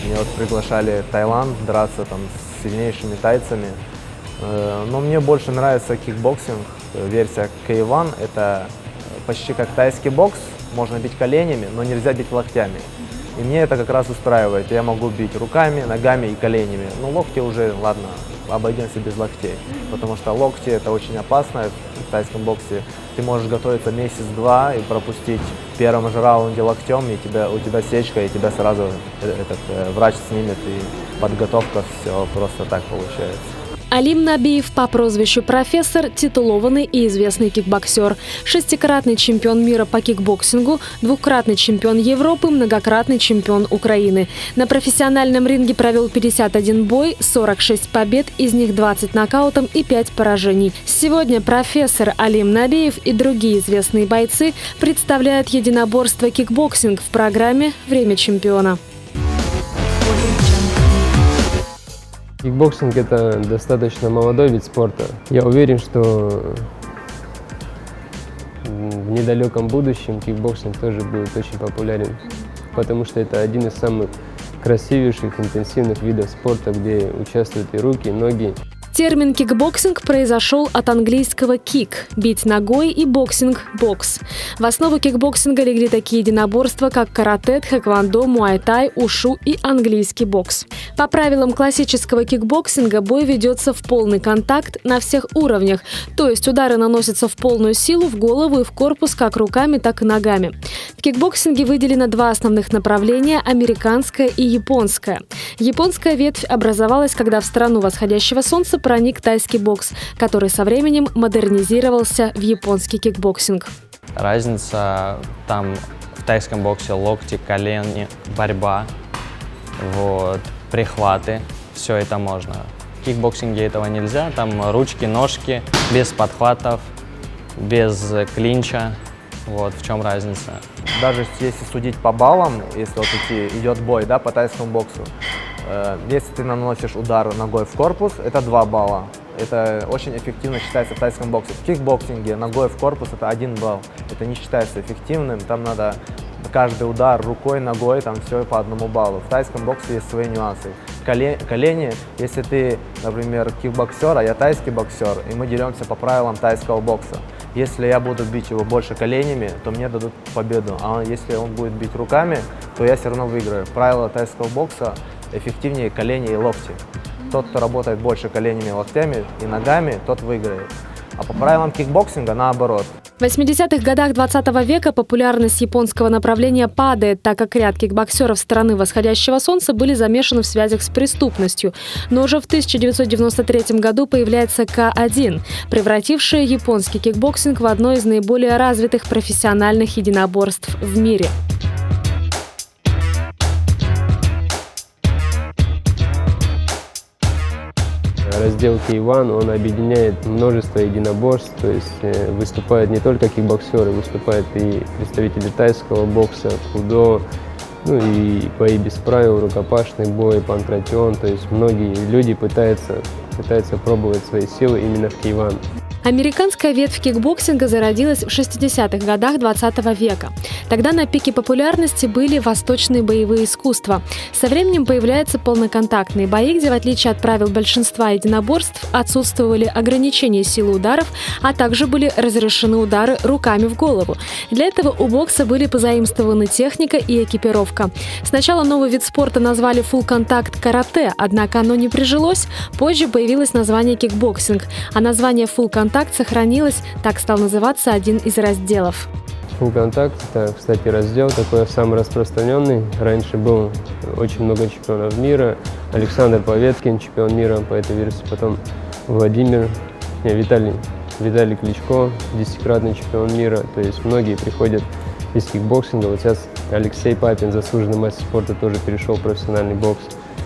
Меня вот приглашали в Таиланд драться там с сильнейшими тайцами. Но мне больше нравится кикбоксинг, версия K1. Это почти как тайский бокс, можно бить коленями, но нельзя бить локтями. И мне это как раз устраивает. Я могу бить руками, ногами и коленями. Но локти уже, ладно, обойдемся без локтей. Потому что локти это очень опасно в тайском боксе. Ты можешь готовиться месяц-два и пропустить в первом же раунде локтем, и у тебя сечка, и тебя сразу врач снимет, и подготовка, все просто так получается. Алим Набиев по прозвищу «Профессор» – титулованный и известный кикбоксер. Шестикратный чемпион мира по кикбоксингу, двукратный чемпион Европы, многократный чемпион Украины. На профессиональном ринге провел 51 бой, 46 побед, из них 20 нокаутом и 5 поражений. Сегодня профессор Алим Набиев и другие известные бойцы представляют единоборство кикбоксинг в программе «Время чемпиона». Кикбоксинг – это достаточно молодой вид спорта. Я уверен, что в недалеком будущем кикбоксинг тоже будет очень популярен, потому что это один из самых красивейших, интенсивных видов спорта, где участвуют и руки, и ноги. Термин «кикбоксинг» произошел от английского «кик» – бить ногой, и «боксинг» – бокс. В основу кикбоксинга легли такие единоборства, как карате, тхэквондо, муай-тай, ушу и английский бокс. По правилам классического кикбоксинга бой ведется в полный контакт на всех уровнях, то есть удары наносятся в полную силу в голову и в корпус как руками, так и ногами. В кикбоксинге выделено два основных направления – американское и японское. Японская ветвь образовалась, когда в страну восходящего солнца проник тайский бокс, который со временем модернизировался в японский кикбоксинг. Разница там в тайском боксе: локти, колени, борьба, прихваты, все это можно. В кикбоксинге этого нельзя, там ручки, ножки, без подхватов, без клинча. Вот в чем разница. Даже если судить по баллам, если вот идет бой, да, по тайскому боксу, если ты наносишь удар ногой в корпус, это 2 балла. Это очень эффективно считается в тайском боксе. В кикбоксинге ногой в корпус это 1 балл. Это не считается эффективным. Там надо каждый удар рукой, ногой, там все по 1 баллу. В тайском боксе есть свои нюансы. Колени, если ты, например, кикбоксер, а я тайский боксер, и мы деремся по правилам тайского бокса. Если я буду бить его больше коленями, то мне дадут победу. А если он будет бить руками, то я все равно выиграю. Правила тайского бокса эффективнее колени и локти. Тот, кто работает больше коленями, локтями и ногами, тот выиграет. А по правилам кикбоксинга наоборот. В 80-х годах 20 века популярность японского направления падает, так как ряд кикбоксеров страны восходящего солнца были замешаны в связях с преступностью. Но уже в 1993 году появляется К1, превратившая японский кикбоксинг в одно из наиболее развитых профессиональных единоборств в мире. Раздел K1, он объединяет множество единоборств, то есть выступают не только кикбоксеры, выступают и представители тайского бокса, кудо, ну и бои без правил, рукопашный бой, панкратион, то есть многие люди пытаются пробовать свои силы именно в K1. Американская ветвь кикбоксинга зародилась в 60-х годах 20 века. Тогда на пике популярности были восточные боевые искусства. Со временем появляются полноконтактные бои, где, в отличие от правил большинства единоборств, отсутствовали ограничения силы ударов, а также были разрешены удары руками в голову. Для этого у бокса были позаимствованы техника и экипировка. Сначала новый вид спорта назвали фулл-контакт карате, однако оно не прижилось. Позже появилось название кикбоксинг, а название фулл-контакт сохранилось, так стал называться один из разделов. Фулл-контакт – это, кстати, раздел такой самый распространенный. Раньше был очень много чемпионов мира. Александр Поветкин, чемпион мира по этой версии, потом Виталий Кличко, 10-кратный чемпион мира. То есть многие приходят из кикбоксинга. Вот сейчас Алексей Папин, заслуженный мастер спорта, тоже перешел в профессиональный бокс.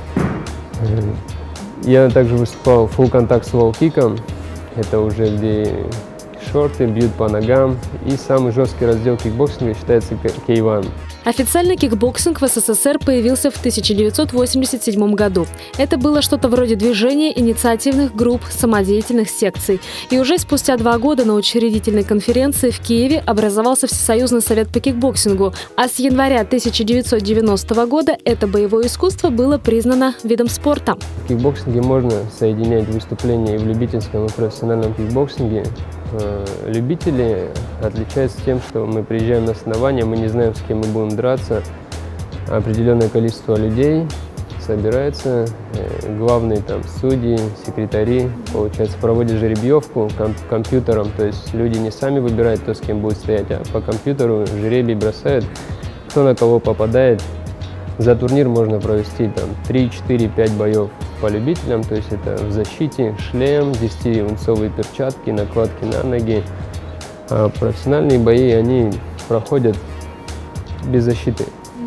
Я также выступал в фулл-контакт с лоу-киком. Это уже где шорты бьют по ногам. И самый жесткий раздел кикбоксинга считается K1. Официально кикбоксинг в СССР появился в 1987 году. Это было что-то вроде движения инициативных групп, самодеятельных секций. И уже спустя 2 года на учредительной конференции в Киеве образовался Всесоюзный совет по кикбоксингу. А с января 1990 года это боевое искусство было признано видом спорта. В кикбоксинге можно соединять выступления и в любительском, и в профессиональном кикбоксинге. Любители отличаются тем, что мы приезжаем на соревнования, мы не знаем, с кем мы будем драться. Определенное количество людей собирается, главные там судьи, секретари, получается, проводят жеребьевку компьютером, то есть люди не сами выбирают, кто с кем будет стоять, а по компьютеру жребий бросают, кто на кого попадает. За турнир можно провести там 3, 4, 5 боев по любителям, то есть это в защите, шлем, 10-унцовые перчатки, накладки на ноги. А профессиональные бои, они проходят без защиты.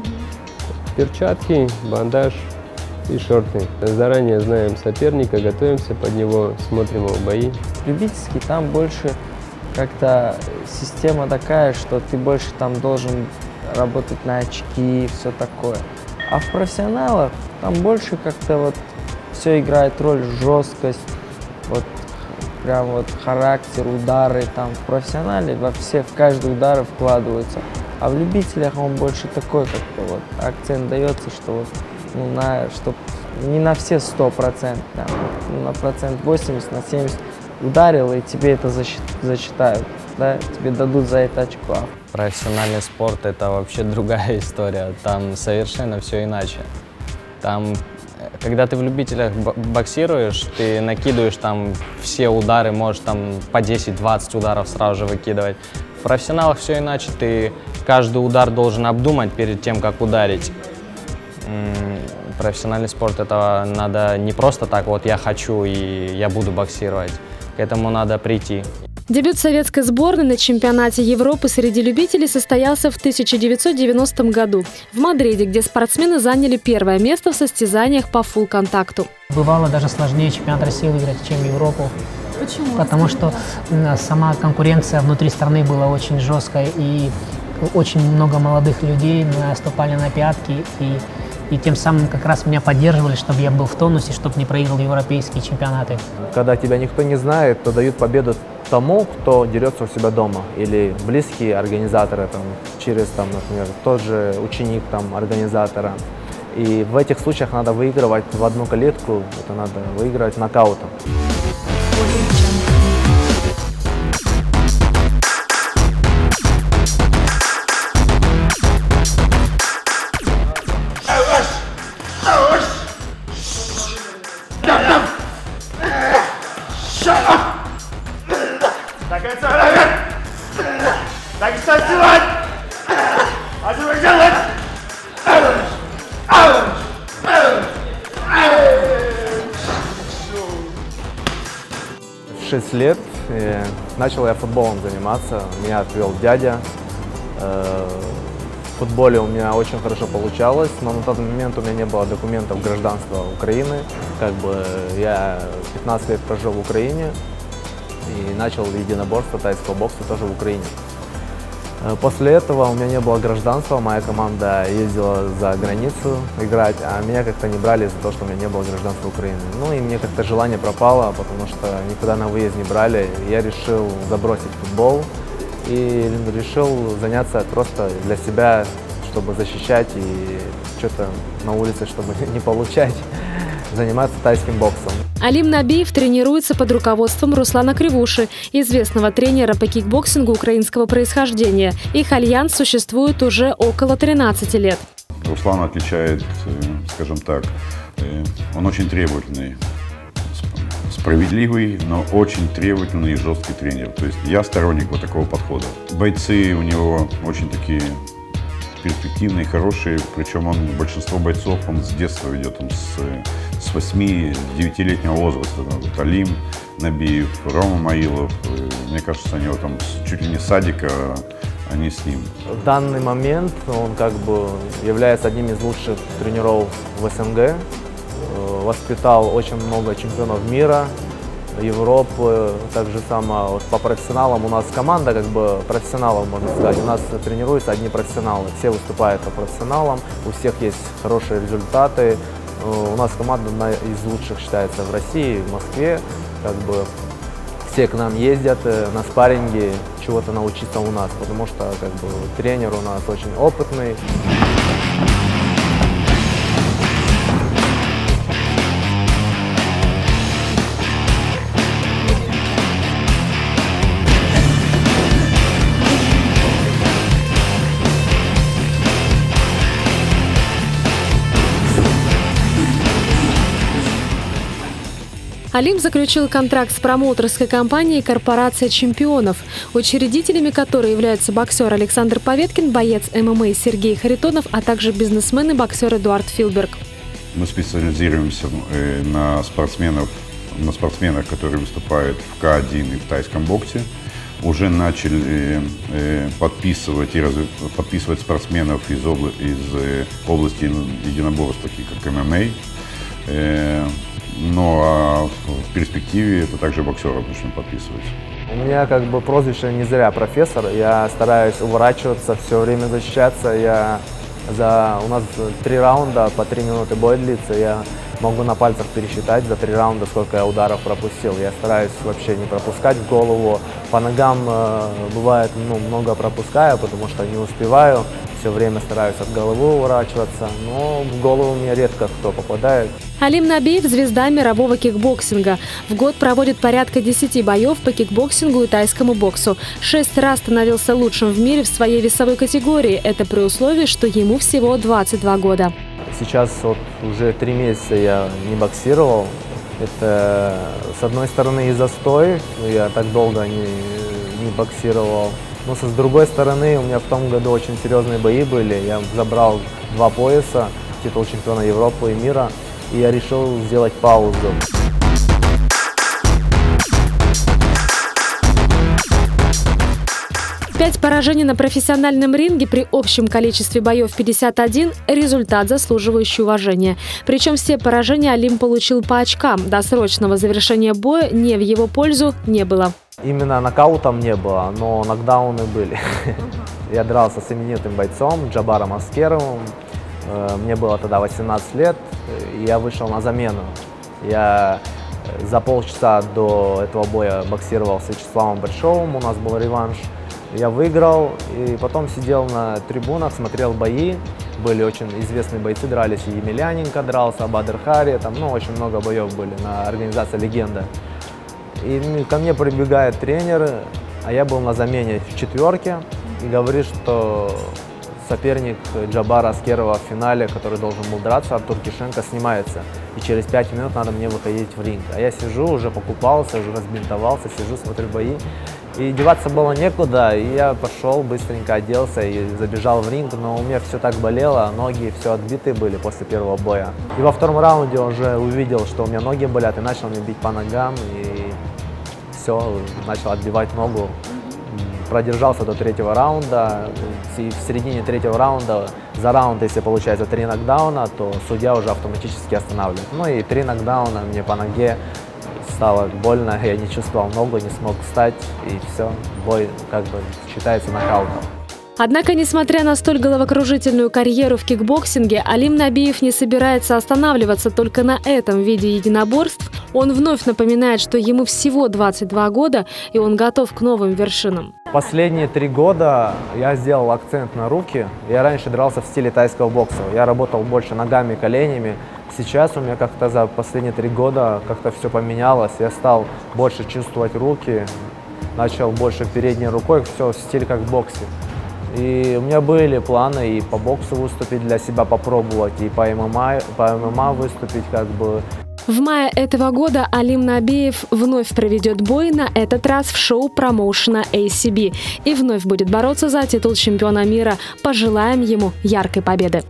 Перчатки, бандаж и шорты. Заранее знаем соперника, готовимся под него, смотрим его бои. Любительский там больше как-то система такая, что ты больше там должен работать на очки и все такое. А в профессионалах там больше как-то вот все играет роль, жесткость, вот прям вот характер, удары. Там в профессионале в каждый удар вкладываются. А в любителях он больше такой, как-то вот акцент дается, что вот, ну, чтоб не на все 100%, да, на процент 80, на 70 ударил, и тебе это засчитают, да, тебе дадут за это очко. Профессиональный спорт – это вообще другая история, там совершенно все иначе. Там, когда ты в любителях боксируешь, ты накидываешь там все удары, можешь там по 10-20 ударов сразу же выкидывать. В профессионалах все иначе, ты каждый удар должен обдумать перед тем, как ударить. Профессиональный спорт – это надо не просто так, вот я хочу и я буду боксировать, к этому надо прийти. Дебют советской сборной на чемпионате Европы среди любителей состоялся в 1990 году в Мадриде, где спортсмены заняли 1-е место в состязаниях по фулл-контакту. Бывало даже сложнее чемпионат России выиграть, чем Европу. Почему? Потому что сама конкуренция внутри страны была очень жесткой, и очень много молодых людей наступали на пятки, и тем самым как раз меня поддерживали, чтобы я был в тонусе, чтобы не проиграл европейские чемпионаты. Когда тебя никто не знает, то дают победу тому, кто дерется у себя дома, или близкие организаторы, там, через, там, например, тот же ученик там, организатора. И в этих случаях надо выигрывать в одну калитку, это надо выигрывать нокаутом. В 6 лет начал я футболом заниматься, меня отвел дядя. В футболе у меня очень хорошо получалось, но на тот момент у меня не было документов гражданства Украины. Как бы я 15 лет прожил в Украине и начал единоборство тайского бокса тоже в Украине. После этого у меня не было гражданства, моя команда ездила за границу играть, а меня как-то не брали из-за того, что у меня не было гражданства Украины. Ну и мне как-то желание пропало, потому что никуда на выезд не брали. Я решил забросить футбол и решил заняться просто для себя, чтобы защищать и что-то на улице, чтобы не получать, заниматься тайским боксом. Алим Набиев тренируется под руководством Руслана Кривуши, известного тренера по кикбоксингу украинского происхождения. Их альянс существует уже около 13 лет. Руслан отличает, скажем так, он очень требовательный, справедливый, но очень требовательный и жесткий тренер. То есть я сторонник вот такого подхода. Бойцы у него очень такие перспективные, хорошие, причем большинство бойцов он с детства ведет, с 8-9-летнего возраста. Вот Алим Набиев, Рома Маилов, мне кажется, они там чуть ли не с садика, они с ним. В данный момент он как бы является одним из лучших тренеров в СНГ, воспитал очень много чемпионов мира, Европы. Так же само вот по профессионалам у нас команда как бы профессионалов, можно сказать. У нас тренируются одни профессионалы. Все выступают по профессионалам, у всех есть хорошие результаты. У нас команда одна из лучших считается в России, в Москве. Как бы все к нам ездят на спарринги, чего-то научиться у нас, потому что как бы тренер у нас очень опытный. Алим заключил контракт с промоутерской компанией «Корпорация чемпионов», учредителями которой являются боксер Александр Поветкин, боец ММА Сергей Харитонов, а также бизнесмен и боксер Эдуард Филберг. Мы специализируемся на спортсменах, которые выступают в К1 и в тайском боксе. Уже начали подписывать спортсменов из области единоборств, таких как ММА. Но в перспективе это также боксеров начнем подписывать. У меня как бы прозвище не зря профессор. Я стараюсь уворачиваться, все время защищаться. У нас 3 раунда, по 3 минуты бой длится. Я могу на пальцах пересчитать за 3 раунда, сколько я ударов пропустил. Я стараюсь вообще не пропускать в голову. По ногам бывает много пропускаю, потому что не успеваю. Все время стараюсь от головы уворачиваться, но в голову мне редко кто попадает. Алим Набиев – звезда мирового кикбоксинга. В год проводит порядка 10 боев по кикбоксингу и тайскому боксу. 6 раз становился лучшим в мире в своей весовой категории. Это при условии, что ему всего 22 года. Сейчас вот уже 3 месяца я не боксировал. Это, с одной стороны, и застой. Я так долго не боксировал. Но с другой стороны, у меня в том году очень серьезные бои были. Я забрал 2 пояса, титул чемпиона Европы и мира. И я решил сделать паузу. Пять поражений на профессиональном ринге при общем количестве боев 51 – результат, заслуживающий уважения. Причем все поражения Алим получил по очкам. Досрочного завершения боя не в его пользу не было. Именно нокаутом не было, но нокдауны были. Я дрался с именитым бойцом Джабаром Аскеровым. Мне было тогда 18 лет, и я вышел на замену. Я за полчаса до этого боя боксировал с Вячеславом Большовым, у нас был реванш. Я выиграл, и потом сидел на трибунах, смотрел бои. Были очень известные бойцы, дрались, и Емельяненко дрался, Бадр Хари, там, очень много боев были на организации «Легенда». И ко мне прибегает тренер, а я был на замене в 4-ке, и говорит, что соперник Джабара Аскерова в финале, который должен был драться, Артур Кишенко, снимается. И через 5 минут надо мне выходить в ринг. А я сижу, уже покупался, уже разбинтовался, сижу, смотрю бои. И деваться было некуда, и я пошел, быстренько оделся и забежал в ринг, но у меня все так болело, ноги все отбитые были после первого боя. И во втором раунде уже увидел, что у меня ноги болят, и начал меня бить по ногам, и все, начал отбивать ногу. Продержался до 3-го раунда, и в середине 3-го раунда, за раунд, если получается 3 нокдауна, то судья уже автоматически останавливает. Ну и 3 нокдауна мне по ноге. Стало больно, я не чувствовал ногу, не смог встать, и все, бой как бы считается нокаутом. Однако, несмотря на столь головокружительную карьеру в кикбоксинге, Алим Набиев не собирается останавливаться только на этом виде единоборств. Он вновь напоминает, что ему всего 22 года, и он готов к новым вершинам. Последние 3 года я сделал акцент на руки. Я раньше дрался в стиле тайского бокса. Я работал больше ногами, коленями. Сейчас у меня как-то за последние 3 года как-то все поменялось. Я стал больше чувствовать руки, начал больше передней рукой, все в стиле как в боксе. И у меня были планы и по боксу выступить для себя, попробовать, и по ММА выступить как бы. В мае этого года Алим Набиев вновь проведет бой, на этот раз в шоу промоушена ACB, и вновь будет бороться за титул чемпиона мира. Пожелаем ему яркой победы.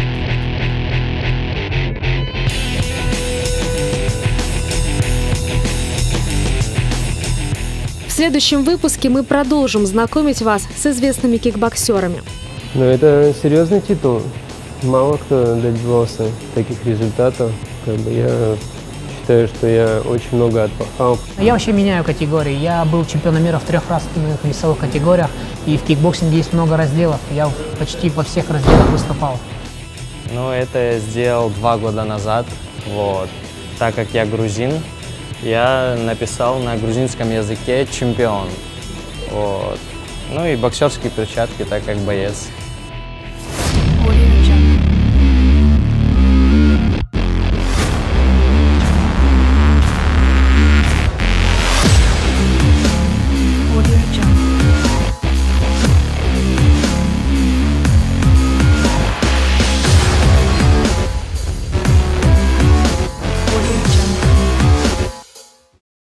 В следующем выпуске мы продолжим знакомить вас с известными кикбоксерами. Но это серьезный титул. Мало кто добивался таких результатов. Я считаю, что я очень много отпахал. Я вообще меняю категории. Я был чемпионом мира в 3 разных весовых категориях, и в кикбоксинге есть много разделов. Я почти во всех разделах выступал. Ну, это я сделал 2 года назад, вот. Так как я грузин, я написал на грузинском языке «чемпион», вот. Ну и боксерские перчатки, так как боец.